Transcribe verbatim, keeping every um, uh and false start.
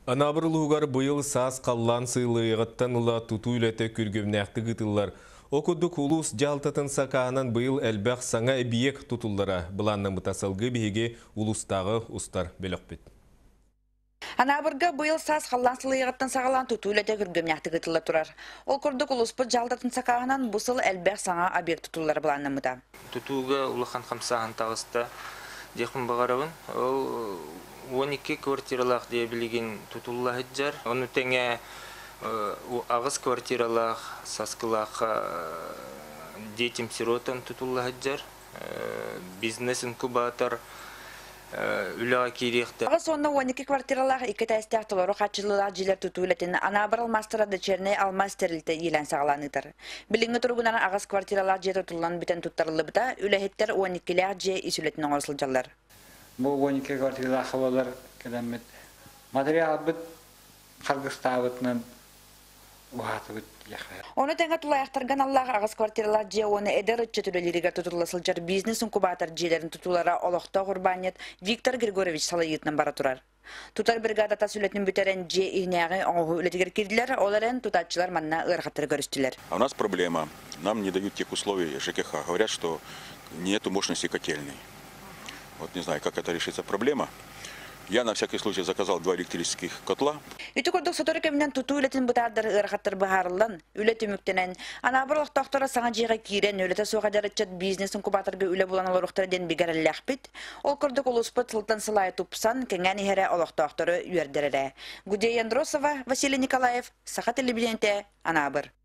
Анабырлуугар быйыл саас қаллан сыйлыйғыттан ұла туту үлеті күргімнәқті ғытылар. Окудук улус жалтатын сақағынан быйыл әлбәқ саңа әбиек тутуллара. Бұланны мұтасылғы бейге улустағы ұстар бөліқпет. Анабырга быйыл саас қаллан сыйлыйғыттан сағалан туту үлеті күргімнәқті ғытылар тұрар. Ол күрдік улуспыт жалтатын сақағынан бұсыл әлбәқ саңа әбиек тутуллар бұланны мұта. Тутуға улахан қамсағын тағыста декім бағарауын. Ол он iki квартиралах диye билген тутулла хеджар. Оны теңе агыз квартиралах саскылах детям сиротам тутулла хеджар. Бизнес инкубатор үләгә кирехте. Агыз онна он iki квартиралах ике тәстәк толору хатчылылар җиләр тутулатын анабырыл мастера дечерне алмастерилте илән сагланыдыр. Билинге тургунан агыз квартиралар җир тутулган битен туттарылы бита үләһеттер он iki ләр җе исүлетен оңгырсылҗалар. Bu on iki kvartirlar havalar kelammet material bit Kırgızistan'dan uhatı bit yaxay. Onu tenge tulayaqtırgan Allah'a ağız kvartiralar je onu eder ütçetüleleriga tutullasılcar biznes inkubator jelerin tutulara oloqta qurbaniyet Viktor Grigorevich Salayit'nin bara turar. Tutar brigada tasületinin büteren je ihnäge oňu ületiger kirdiler, olaren tutatçılar manna ırgatır görüştüler. А у нас проблема. Нам не дают тех условий ЖКХ. Говорят, что нету мощности котельной. Вот не знаю, как это решится проблема. Я на всякий случай заказал два электрических котла. Ütükürdük sotorikemden tutu ületin butadır ırgattır baharlan, ület ümüktenen. Anabırlıq doktora sana jiga kiren, ülete soğajar etcet biznes inkubatorga üle bulan oluruktar den bigarallahpit. Ol kurduk ulusput sıltan sılay tupsan, kengen ihere oluk doktoru üerderere. Gudiya Yandrosova, Vasiliy Nikolaev, Saha Telebidente, Anabır.